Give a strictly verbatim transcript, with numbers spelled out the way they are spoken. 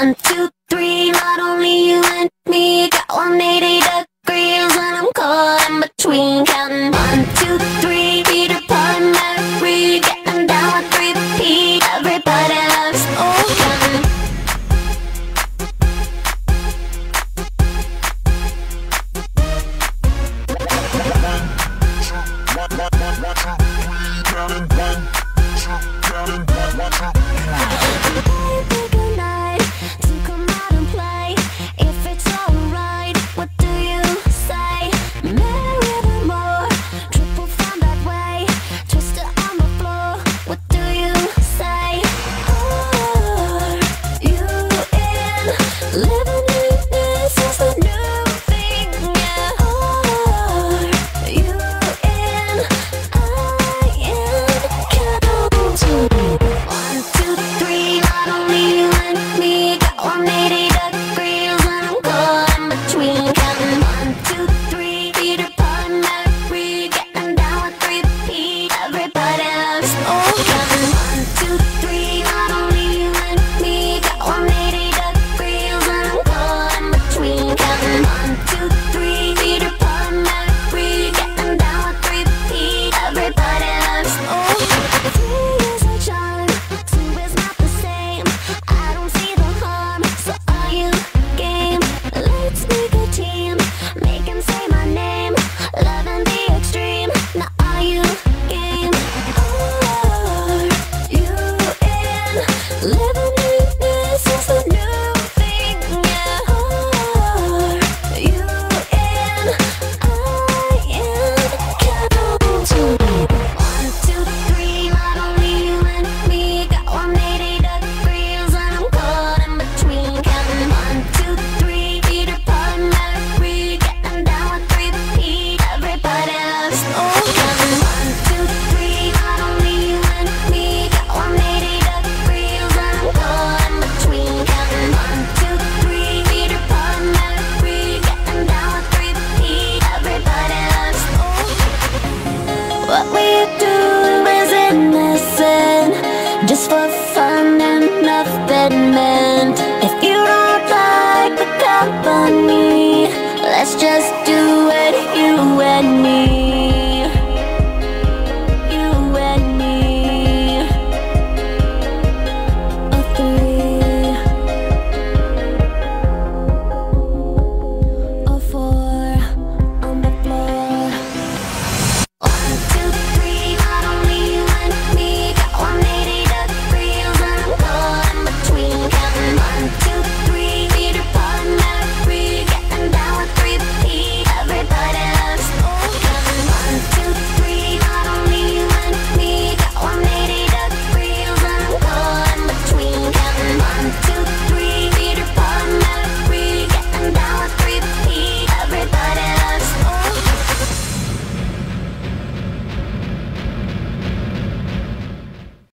One, two, three, not only you and me, got one hundred eighty degrees and I'm caught in between. Counting one, two, three, Peter Pan, Mary, getting down with three P. Everybody loves oh, counting. What we do is innocent, just for fun and nothing meant. If you don't like the company, let's just